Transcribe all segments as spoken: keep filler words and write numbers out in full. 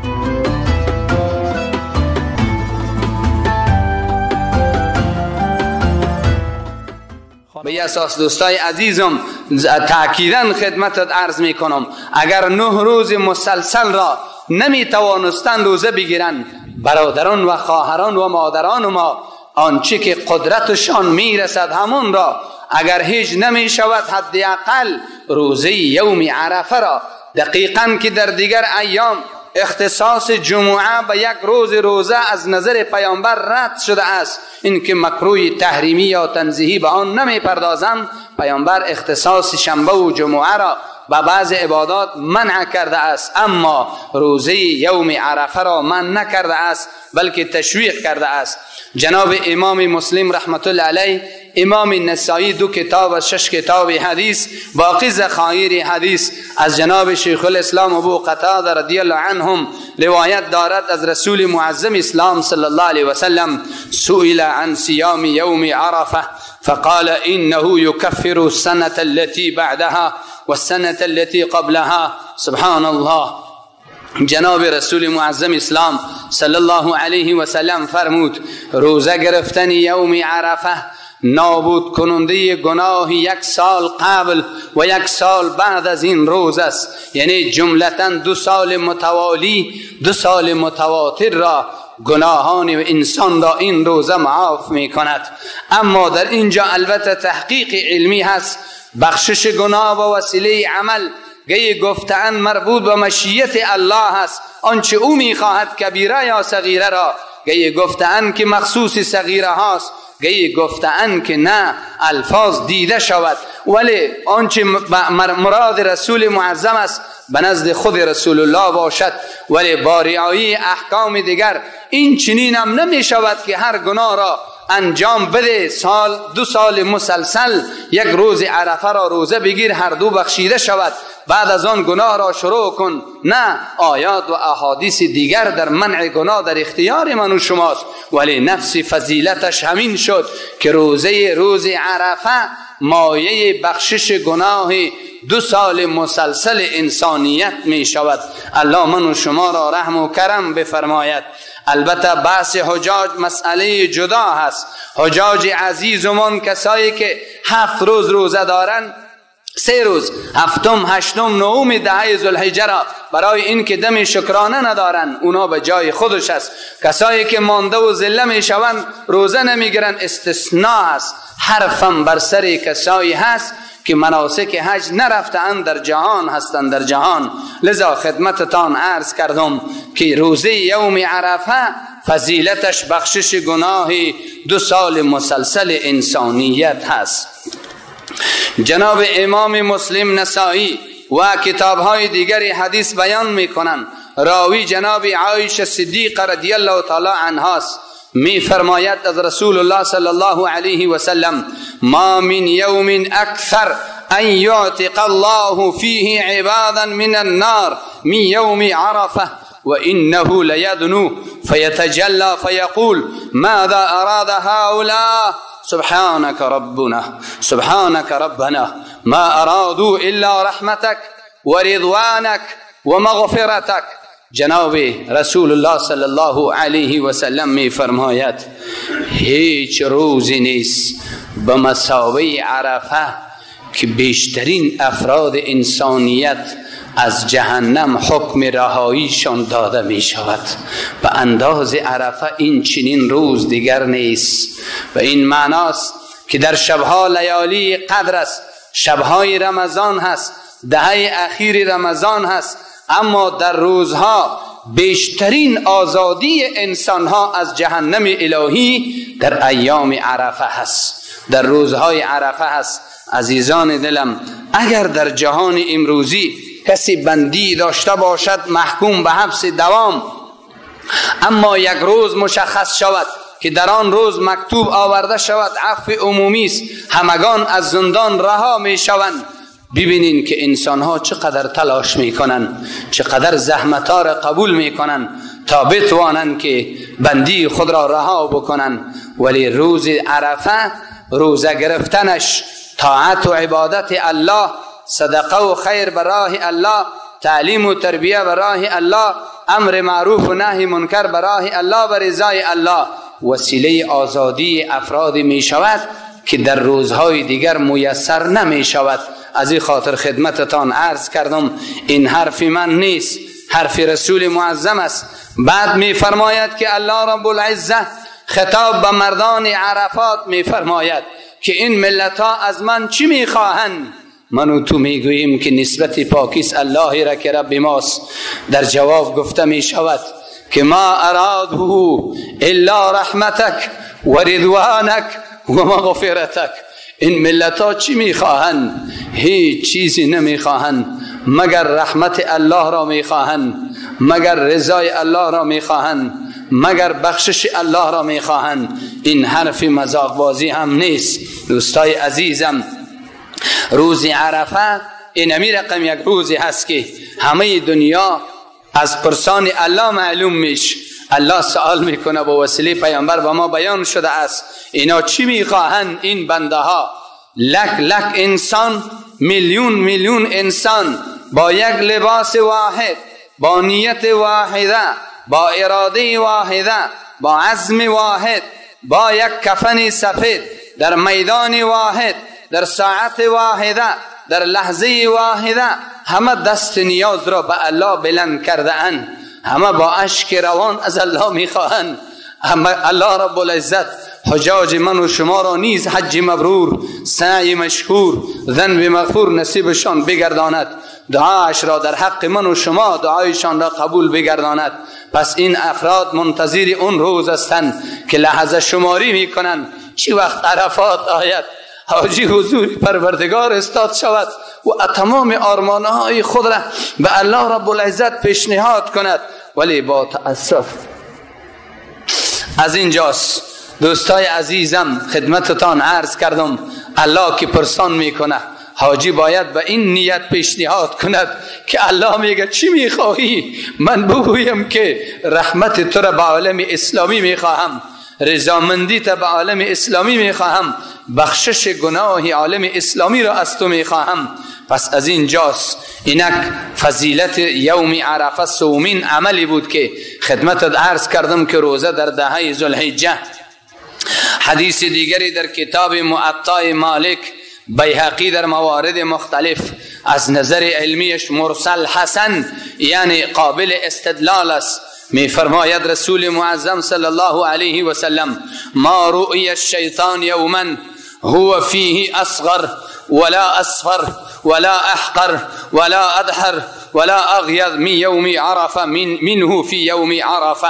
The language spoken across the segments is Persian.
به اساس دوستای عزیزم تأکیداً خدمتت عرض می کنم، اگر نه روز مسلسل را نمی توانستند روزه بگیرند، برادران و خواهران و مادران ما آنچه که قدرتشان میرسد همون را اگر هیچ نمی شود حداقل روزه یوم عرفه را، دقیقاً که در دیگر ایام اختصاص جمعه به یک روز روزه از نظر پیامبر رد شده است، این که مکروه تحریمی یا تنزیهی به آن نمی پردازم، پیامبر اختصاص شنبه و جمعه را به بعض عبادات منع کرده است، اما روزه یوم عرفه را منع نکرده است بلکه تشویق کرده است. جناب امام مسلم رحمت الله علیه، امام نسائی دو کتاب از شش کتاب حدیث، باقی ذخایر حدیث از جناب شیخ الاسلام ابو قتاده رضی الله عنهم روایت دارد از رسول معظم اسلام صلی الله علیه وسلم: سئل عن صيام يوم عرفه فقال انه يكفر السنه التي بعدها والسنه التي قبلها. سبحان الله. جناب رسول معظم اسلام صلی الله علیه و سلم فرمود روزه گرفتن یوم عرفه نابود کننده گناه یک سال قبل و یک سال بعد از این روز است، یعنی جملتاً دو سال متوالی دو سال متواتر را گناهان انسان را این روزه معاف می کند. اما در اینجا البته تحقیق علمی هست، بخشش گناه و وسیله عمل گاهی گفتن مربوط به مشیت الله است، آنچه او میخواهد کبیره یا صغیره را، گاهی گفتن که مخصوص صغیره هاست، گاهی گفتن که نه الفاظ دیده شود، ولی آنچه مراد رسول معظم است به نزد خود رسول الله باشد. ولی با رعایت احکام دیگر این چنین هم نمی شود که هر گناه را انجام بده، سال دو سال مسلسل یک روز عرفه را روزه بگیر هر دو بخشیده شود، بعد از آن گناه را شروع کن. نه، آیات و احادیث دیگر در منع گناه در اختیار من و شماست، ولی نفس فضیلتش همین شد که روزه روز عرفه مایه بخشش گناه دو سال مسلسل انسانیت می شود. الله من و شما را رحم و کرم بفرماید. البته بحث حجاج مسئله جدا هست. حجاج عزیزمان کسایی که هفت روز روزه دارن، سه روز هفتم هشتم نهم دهه ذوالحجه را برای این که دم شکرانه ندارن، اونا به جای خودش است. کسایی که مانده و ذله می شوند روزه نمیگیرن، استثناء است. حرفم بر سر کسایی هست که مناسک حج نرفتند در جهان هستند در جهان. لذا خدمتتان عرض کردم که روزه یوم عرفه فضیلتش بخشش گناه دو سال مسلسل انسانیت هست. جناب امام مسلم نسائی و کتابهای دیگری حدیث بیان میکنند، راوی جناب عایشه صدیقه رضی الله تعالی عنها می فرماید از رسول الله صلی الله علیه و سلم: ما من یوم اکثر ان یعتق الله فیه عبادا من النار من یوم عرفه وانه لیدنو فیتجلی فیقول ماذا اراد هؤلاء سبحانك ربنا سبحانك ربنا ما ارادوا الا رحمتك ورضوانك ومغفرتك. جناب رسول الله صلی الله علیه و سلم می فرماید هیچ روزی نیست به مثابه عرفه که بیشترین افراد انسانیت از جهنم حکم رهاییشان داده می شود. به انداز عرفه این چنین روز دیگر نیست. و این معناست که در شبها لیالی قدر است، شبهای رمضان هست، دهه اخیر رمضان هست، اما در روزها بیشترین آزادی انسانها از جهنم الهی در ایام عرفه هست، در روزهای عرفه هست. عزیزان دلم، اگر در جهان امروزی کسی بندی داشته باشد محکوم به حبس دوام، اما یک روز مشخص شود که در آن روز مکتوب آورده شود عفو عمومی است، همگان از زندان رها می شوند، ببینین که انسانها چقدر تلاش میکنن، چقدر زحمتها را قبول میکنن تا بتوانند که بندی خود را رها بکنن. ولی روز عرفه روزه گرفتنش طاعت و عبادت الله، صدقه و خیر برای الله، تعلیم و تربیه برای الله، امر معروف و نهی منکر به راه الله و رضای الله وسیله آزادی افراد می شود که در روزهای دیگر میسر نمی شود. از این خاطر خدمتتان عرض کردم این حرف من نیست، حرف رسول معظم است. بعد می فرماید که الله رب العزه خطاب به مردان عرفات می فرماید که این ملت ها از من چی می خواهند؟ من و تو می گوییم که نسبت پاکیست الله را که رب ماست. در جواب گفته می شود که ما اراده الا رحمتک و رضوانک و مغفرتک. این ملت ها چی می خواهند؟ هیچ چیزی نمی خواهند مگر رحمت الله را می خواهند، مگر رضای الله را می خواهند، مگر بخشش الله را می خواهند. این حرف مذاق بازی هم نیست. دوستای عزیزم، روز عرفه این امی رقم یک روزی هست که همه دنیا از پرسان الله معلوم میشه. الله سوال میکنه با وسیله پیامبر و ما بیان شده است اینا چی میخواهند. این بنده ها لک لک انسان، میلیون میلیون انسان با یک لباس واحد، با نیت واحده، با اراده واحده، با عزم واحد، با یک کفن سفید در میدان واحد، در ساعت واحده، در لحظه واحده همه دست نیاز را به الله بلند کرده اند. همه با اشک روان از الله میخواهند. الله رب العزت حجاج من و شما را نیز حج مبرور، سعی مشکور، ذنب مغفور نصیبشان بگرداند. دعاش را در حق من و شما دعایشان را قبول بگرداند. پس این افراد منتظر اون روز هستند که لحظه شماری میکنند چی وقت عرفات آید، حاجی حضور پروردگار استاد شود و تمام آرمانهای خود را به الله رب العزت پیشنهاد کند. ولی با تأسف از اینجاست دوستای عزیزم خدمتتان عرض کردم الله که پرسان میکنه حاجی باید به این نیت پیشنهاد کند که الله میگه چی میخواهی؟ من بگویم که رحمت تو را به عالم اسلامی میخواهم، رضامندی تا به عالم اسلامی میخواهم، بخشش گناه عالم اسلامی را از تو میخواهم. پس از این جاست اینک فضیلت یوم عرفه سومین عملی بود که خدمتت عرض کردم که روزه در دهه ذوالحجه. حدیث دیگری در کتاب معطا مالک بیهقی در موارد مختلف از نظر علمیش مرسل حسن یعنی قابل استدلال است. می فرماید رسول معظم صلی الله علیه و سلم ما رؤی الشیطان یوما هو فیه اصغر ولا اصفر ولا احقر ولا ادحر ولا اغیض من یوم عرفه من منه فی یوم عرفه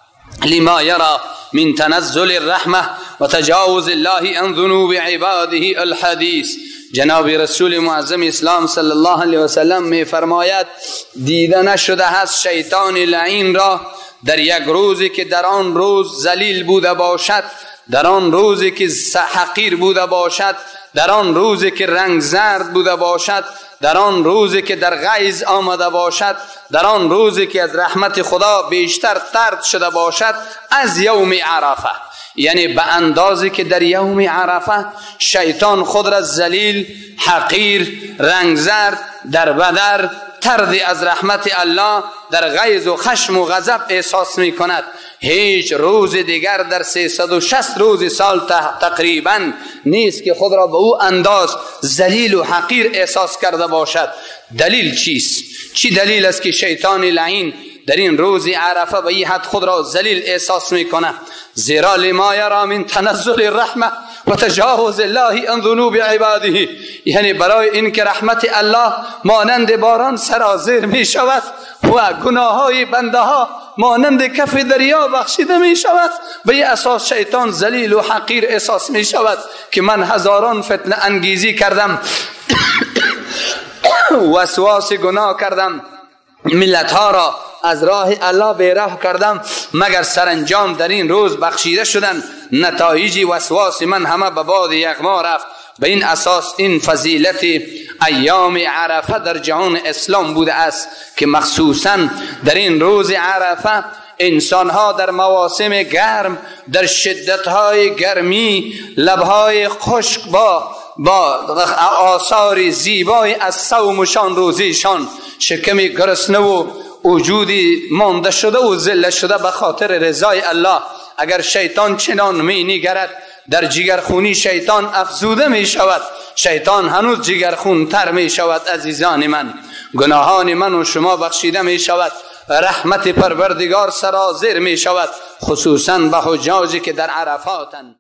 لما یرى من تنزل الرحمه و تجاوز الله عن ذنوب عباده الحدیث. جناب رسول معظم اسلام صلی الله علیه و سلم می فرماید دیده نشده هست شیطان لعین را در یک روزی که در آن روز ذلیل بوده باشد، در آن روزی که حقیر بوده باشد، در آن روزی که رنگ زرد بوده باشد، در آن روزی که در غیظ آمده باشد، در آن روزی که از رحمت خدا بیشتر طرد شده باشد از یوم عرفه. یعنی به اندازی که در یوم عرفه شیطان خود را ذلیل، حقیر، رنگ زرد، در بدر، طرد از رحمت الله، در غیظ و خشم و غضب احساس می کند، هیچ روز دیگر در سیصد و شصت روز سال تقریبا نیست که خود را به او انداز ذلیل و حقیر احساس کرده باشد. دلیل چیست؟ چی دلیل است که شیطان لعین در این روز عرفه به این حد خود را ذلیل احساس میکنه؟ زیرا لما یرى من تنزل الرحمه و تجاوز الله عن ذنوب عباده، یعنی برای این که رحمت الله مانند باران سرازیر می شود و گناه های بنده ها مانند کف دریا بخشیده می شود، به این اساس شیطان ذلیل و حقیر احساس می شود که من هزاران فتنه انگیزی کردم وسواس گناه کردم، ملت ها را از راه الله بیراه کردم، مگر سرانجام در این روز بخشیده شدن، نتایج وسواس من همه به باد یغما رفت. به این اساس این فضیلت ایام عرفه در جهان اسلام بوده است که مخصوصا در این روز عرفه انسان ها در مواسم گرم، در شدت های گرمی، لبهای خشک با با آثار زیبای از صومشان روزیشان، شکمی گرسنه و وجودی مانده شده و ذله شده به خاطر رضای الله. اگر شیطان چنان می نگرد در جگرخونی شیطان افزوده می شود، شیطان هنوز جگرخون تر می شود. عزیزان من، گناهان من و شما بخشیده می شود، رحمت پروردگار سرازیر می شود، خصوصا به حجاجی که در عرفاتند.